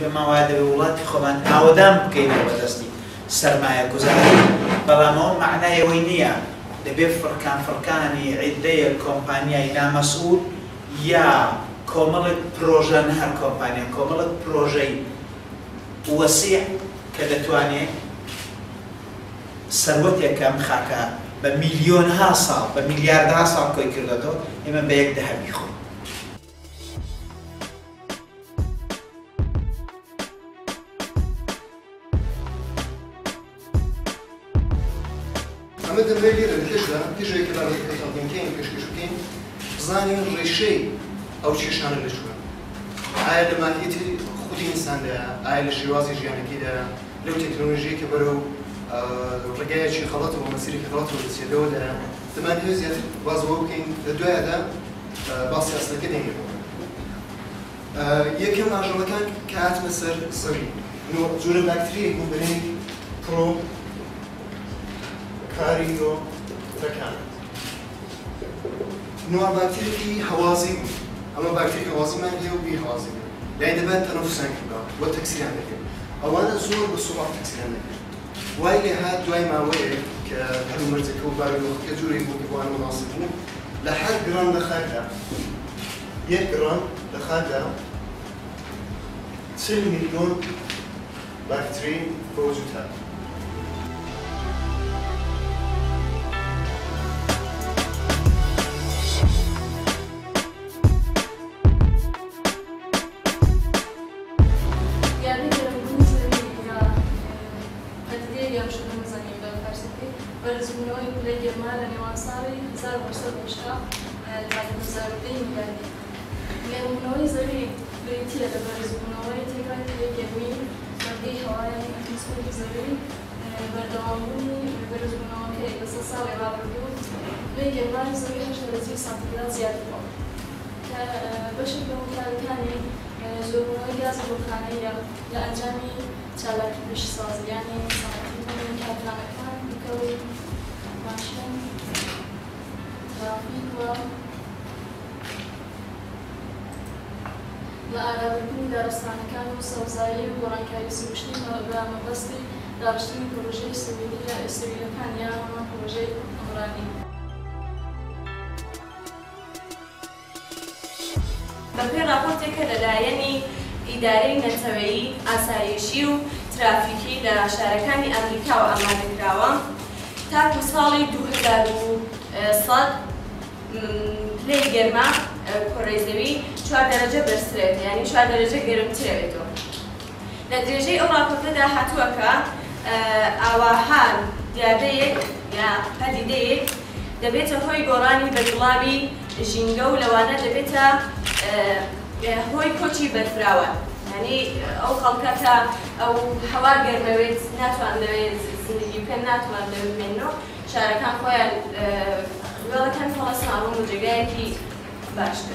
پێمان وایە دەبێت وڵاتی خۆمان ئاوەدان بکەینەوە بەدەستی سەرمایە گوزاری بەڵام ئەوە معنای ئەوەی نییە دەبێت فڕکانی عیدەیە کۆمپانیای نامەسئول یا کۆمەڵێک پرۆژە نە هەر کۆمپانیا کۆمەڵێک پرۆژەی وەسیع کە دەتوانێت سەروەتێکە ئەم خاکە بە میلیۆنها ساڵ بە میلیاردها ساڵ کۆی کردێتەوە ئێمە بە یەک دەهە بیخۆین. ئەمە دەبێت لێرە لەتێشدا تێژێکی لاڵێکەکەین کەشکەشکەین بزانین ڕێشەی ئەو کێشانە لەکوێ ئایا لە ماهیەتی خودی ئینساندایە ئایا لە شێوازی ژیانەکەیدایە لەو تەکنۆلۆژیە کە بەرەو ڕێگایەکی خەڵەتەوە مەسیرێکی خەڵەتەوە دەچێتەوەدایە دەمانوێت زیاتر بازەوە بکەین لە دوایەدا باسی ئەسڵەکە دەینێتەوە. یەکەم ئاژەڵەکان کە هاتمە سەر زەوی جۆرە باکتریەک بوو بەنێ پرۆ کاریۆ تەکان نوع باکتریەکی هەوازی بوو ئەمە باکتری هەوازیمان هەیە و بی هەوازی بوو یعنی دەبێت تەنەفوسیان کردەوە بۆ تەکسیریان دەکرد ئەوانە زۆر بە سوڵات تەکسیریان دەکرد وای لێ هات دوای ماوەیەک کە هەرو مەرجەکە و باوێڵەکە جوورێک بوو کە بۆوان موناسب بوو لە هەر گرام لە خاکدا 1 گرام لە خاکدا 40 میلیۆن باکتری بەوجود هات. بەرزبوونەوەی پلەی گەرما لە نێوان ساڵی 1970 تا 2010 میلادی گەرمبوونەوەی زەوی بریتیە لە بەرزبوونەوەی تێکای پلەی گەرمی بەردەی هەوای ئەتمۆسفێری زەوی بەردەوامبوونی بەرزبوونەوەکەی لە 100 ساڵی ڕابردوو پلەی گەرمای زەوی 8 دەرەجەی سانتیگراد زیاتر بووە کە بەشێک لە هۆکارەکانی زۆربوونەوەی گازی ڕووخانەیە لە ئەنجامی چالاکی پیشسازی یانی سانتیگراد کارخانەکان بکەوت ماشین ترافیک و لە ئاگادارکردنی دارستانەکان و سەوزایی و گۆڕانکاری سروشتی بە مەبەستی دابشتنی پرۆژەی سەویلەکان یان هەمان پرۆژەی عمرانی. بەپێی راپۆرتێکە لەلایەنی ئیدارەی نەتەوەیی ئاسایشی و ترافیکی لە شارەکانی ئەمریکا و ئامادەکراوە تاکو ساڵی 2100 پلەی گەرما کۆڕەی زەوی 4 دەرەجە بەرزترێت یعنی 4 دەرەجە گەرمترەوێتەوە. لە درێژەی ئەو راپۆرتەدا هاتووە کە ئاواهان دیابەیەک یا پەدیدەیەک دەبێتە هۆی گۆڕانی بەرگڵاوی ژینگە و لەوانە دەبێتە هۆی کۆچی بەرفراوە یعنی ئەو خەڵکەتە ئەو هەوا گەرمەوێت ناتوانەوێت زندگی بکەن ناتوانەوێت بمێنەوە شارەکان خۆیان وێڵەکان فەڵەستانەوە و جێگایەکی باشتر.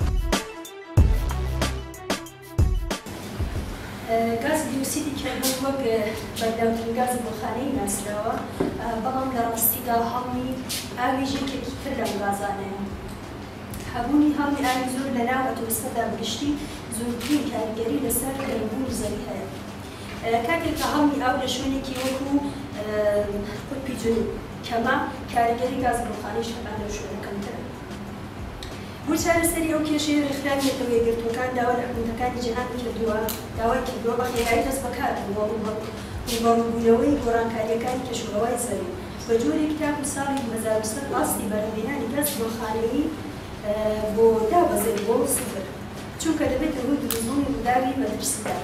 گازی دیوکسیدی کەربۆن وەک بەردەوترین گازی بۆخانەی ناسراوە بەڵام لە ڕاستیدا هەڵمی ئاوی ژێکێکی تر لەم گازانەیە. هەبوونی هەڵمی ئاوی زۆر لە ناو ئەتۆسفەردا بگشتی زۆرترین کاریگەری لەسەر گەرمبوونی زەوی هەیە. کاتێک کە هەڵمی ئاو لە شوێنێکی وەکو قوتبی جنوب کەمە کاریگەری گازی بۆخانەیش هەمان لەو شوێنە کەمترە. بۆ چارەسەری ئەو کێشەی ڕێکخراوی نەتەوەیە گرتوەکان داوا لە حکومەتەکانی جیهانی کردووە داوای کردووە بە خێرایی دەست بەکار ڕووبەڕووبوونەوەی گۆڕانکاریەکانی کەشوهەوای زەوی بە جۆرێک تا ساڵی 2020 ڕاستی بەرهەمهێنانی گازی بۆخانەوی بۆ دابەزێت بۆ سفر چونکە دەبێتە هۆی دروستبوونی ڕووداوی مەترسیدار.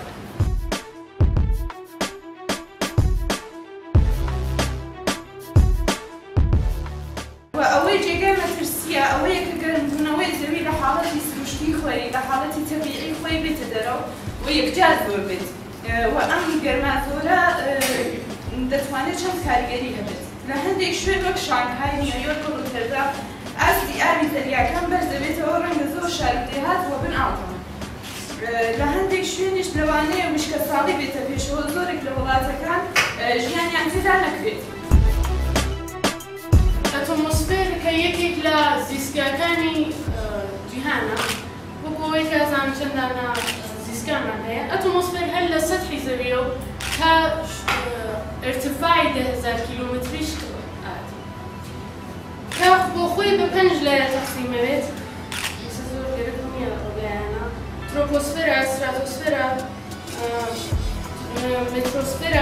ئەوەی جێگای مەترسیە ئەوەیە کە گەرمبوونەوەی زەوی لە حاڵەتی سروشتی خۆی لە حاڵەتی تەبیعی خۆی بێتە دەرەوە و یەکجار بۆ بێت و ئەم گەرماتۆرە دەتوانێت چەند کاریگەری هەبێت. لە هەندێک شوێن وەک شانگهای نیویۆرک و ڕۆتەردام ئاستی ئاوی دەریاکان بەرز دەبێتەوە ڕەنگە زۆر شارودێ هاتووە بن ئاڵتەوە. لە هەندێک شوێنیش لەوانەیە مشکە ساڵی بێتە پێشەوە زۆرێک لە وڵاتەکان ژیانیان تێدا نەکرێت. ئەتمۆسفێر کە یەکێک لە زیستگاکانی جیهانە وەکو ئەوەی کە زانچەندانە زیستگا ئاتمۆسفێرمان هەیە ئەتمۆسفێر هەر لە سەطحی زەویە و تا ارتفاعی 10,000 کیلومتریش کە بۆ خۆی بە 5 لایە تەقسیمەوێت زۆر گەرەکم نییە ڕۆگەیانە ترۆپۆسفێرە ستراتۆسفێرە مترۆسفێرە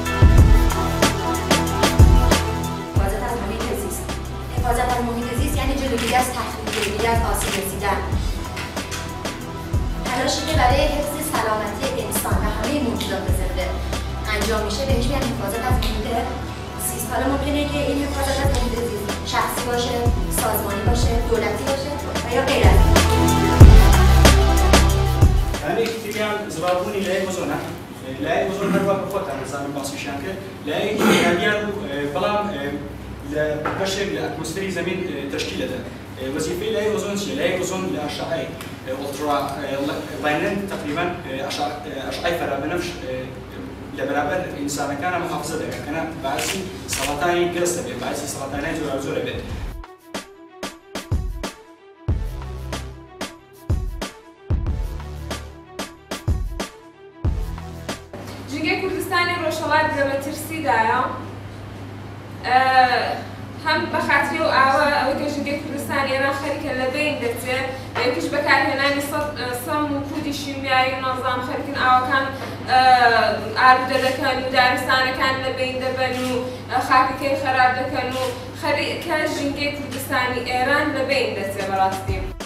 حفاظت از محیط زیست. حفاظت از محیط زیست یعنی جلوگیری از تخریب، جلوگیری از آسیب رسیدن. تلاشی که برای حفظ سلامتی انسان و همه موجودات زنده انجام میشه بهش میگن حفاظت از محیط زیست. حالا ممکنه که این حفاظت از محیط زیست شخصی باشه، سازمانی باشه، دولتی باشه و یا غیر از این. یعنی احتمال زرابونی لای اوزونه لای اوزون هر وقت خودت نظام باسیشان که لای احتمالیان بلام لبشر لاتمسفری زمین تشکیل ده وظیفه لای اوزون چیه؟ لای اوزون لاشعه اولترا لاینن تقریبا اشعه فرابنفش لبرابر انسان كان محافظه ده كان بعضي سرطاني جلسه به بعضي سرطانات زور به جنگی کوردستانی ڕۆژهەڵات لە مەترسیدایە هەم بە خاتری و ئاوە ئەوەی کە ژنگی کوردستانی ئێران خەریکە لە بین دەچێت یەکیش بەکارهێنانی سەم و کودی شیمیایی و نەظام خەریکن ئاوەکان ئالوودە دەکەن و دارستانەکان لە بین دەبەن و خاکەکەی خەراب دەکەن و خەریکە ژنگی کوردستانی ئێران لە بین دەچێت بەڕاستی